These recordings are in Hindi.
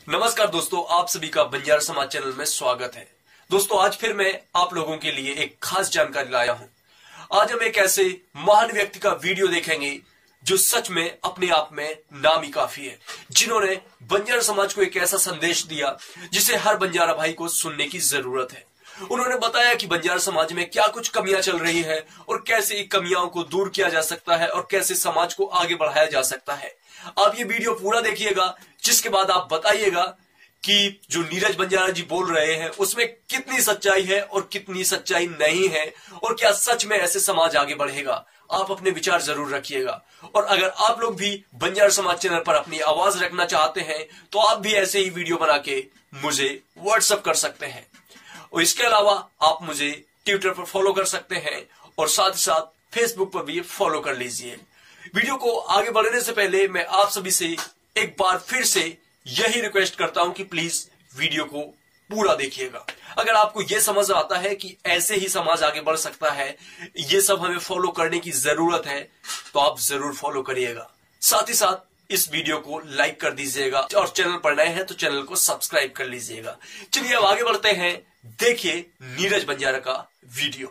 नमस्कार दोस्तों, आप सभी का बंजारा समाज चैनल में स्वागत है। दोस्तों, आज फिर मैं आप लोगों के लिए एक खास जानकारी लाया हूं। आज हम एक ऐसे महान व्यक्ति का वीडियो देखेंगे जो सच में अपने आप में नामी काफी है, जिन्होंने बंजारा समाज को एक ऐसा संदेश दिया जिसे हर बंजारा भाई को सुनने की जरूरत है। उन्होंने बताया कि बंजारा समाज में क्या कुछ कमियां चल रही है और कैसे इन कमियों को दूर किया जा सकता है और कैसे समाज को आगे बढ़ाया जा सकता है। आप ये वीडियो पूरा देखिएगा, जिसके बाद आप बताइएगा कि जो नीरज बंजारा जी बोल रहे हैं उसमें कितनी सच्चाई है और कितनी सच्चाई नहीं है, और क्या सच में ऐसे समाज आगे बढ़ेगा। आप अपने विचार जरूर रखिएगा। और अगर आप लोग भी बंजारा समाज चैनल पर अपनी आवाज रखना चाहते हैं तो आप भी ऐसे ही वीडियो बना के मुझे व्हाट्सएप कर सकते हैं। और इसके अलावा आप मुझे ट्विटर पर फॉलो कर सकते हैं और साथ ही साथ फेसबुक पर भी फॉलो कर लीजिए। वीडियो को आगे बढ़ने से पहले मैं आप सभी से एक बार फिर से यही रिक्वेस्ट करता हूं कि प्लीज वीडियो को पूरा देखिएगा। अगर आपको यह समझ आता है कि ऐसे ही समाज आगे बढ़ सकता है, ये सब हमें फॉलो करने की जरूरत है, तो आप जरूर फॉलो करिएगा। साथ ही साथ इस वीडियो को लाइक कर दीजिएगा और चैनल पर नए हैं तो चैनल को सब्सक्राइब कर लीजिएगा। चलिए अब आगे बढ़ते हैं, देखिए नीरज बंजारा का वीडियो।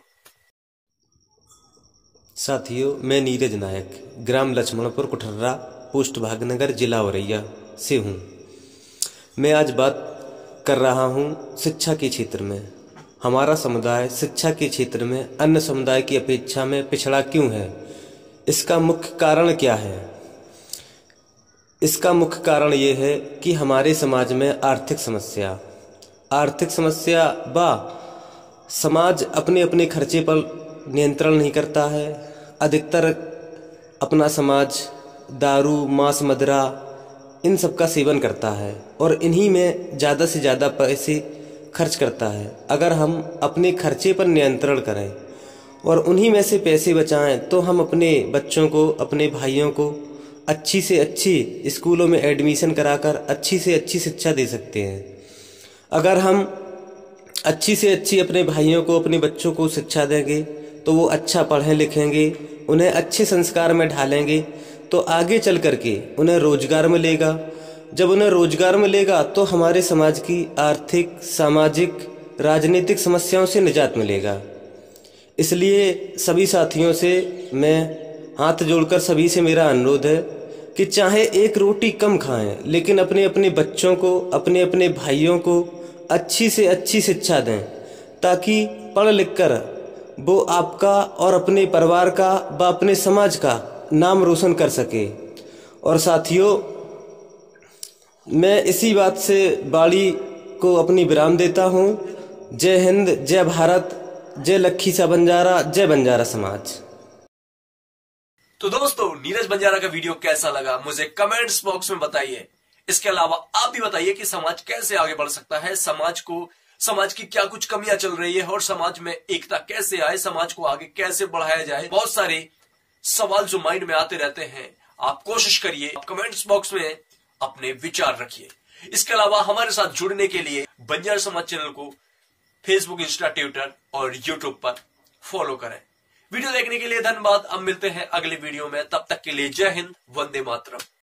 साथियों, मैं नीरज नायक ग्राम लक्ष्मणपुर कुठर्रा पोस्ट भागनगर जिला औरैया से हूँ। मैं आज बात कर रहा हूँ शिक्षा के क्षेत्र में। हमारा समुदाय शिक्षा के क्षेत्र में अन्य समुदाय की अपेक्षा में पिछड़ा क्यों है, इसका मुख्य कारण क्या है। इसका मुख्य कारण ये है कि हमारे समाज में आर्थिक समस्या व समाज अपने अपने खर्चे पर नियंत्रण नहीं करता है। अधिकतर अपना समाज दारू, मांस, मदिरा इन सब का सेवन करता है और इन्हीं में ज़्यादा से ज़्यादा पैसे खर्च करता है। अगर हम अपने खर्चे पर नियंत्रण करें और उन्हीं में से पैसे बचाएं तो हम अपने बच्चों को, अपने भाइयों को अच्छी से अच्छी स्कूलों में एडमिशन कराकर अच्छी से अच्छी शिक्षा दे सकते हैं। अगर हम अच्छी से अच्छी अपने भाइयों को, अपने बच्चों को शिक्षा देंगे तो वो अच्छा पढ़ें लिखेंगे, उन्हें अच्छे संस्कार में ढालेंगे तो आगे चल करके उन्हें रोजगार मिलेगा। जब उन्हें रोजगार मिलेगा तो हमारे समाज की आर्थिक, सामाजिक, राजनीतिक समस्याओं से निजात मिलेगा। इसलिए सभी साथियों से मैं हाथ जोड़कर सभी से मेरा अनुरोध है कि चाहे एक रोटी कम खाएं, लेकिन अपने अपने बच्चों को, अपने अपने भाइयों को अच्छी से अच्छी शिक्षा दें, ताकि पढ़ लिख कर वो आपका और अपने परिवार का व अपने समाज का नाम रोशन कर सके। और साथियों, मैं इसी बात से वाणी को अपनी विराम देता हूँ। जय हिंद, जय भारत, जय लखी सा बंजारा, जय बंजारा समाज। तो दोस्तों, नीरज बंजारा का वीडियो कैसा लगा मुझे कमेंट्स बॉक्स में बताइए। इसके अलावा आप भी बताइए कि समाज कैसे आगे बढ़ सकता है, समाज की क्या कुछ कमियां चल रही है और समाज में एकता कैसे आए, समाज को आगे कैसे बढ़ाया जाए। बहुत सारे सवाल जो माइंड में आते रहते हैं, आप कोशिश करिए, आप कमेंट्स बॉक्स में अपने विचार रखिए। इसके अलावा हमारे साथ जुड़ने के लिए बंजारा समाज चैनल को फेसबुक, इंस्टा, ट्विटर और यूट्यूब पर फॉलो करें। वीडियो देखने के लिए धन्यवाद। अब मिलते हैं अगले वीडियो में, तब तक के लिए जय हिंद, वंदे मातरम।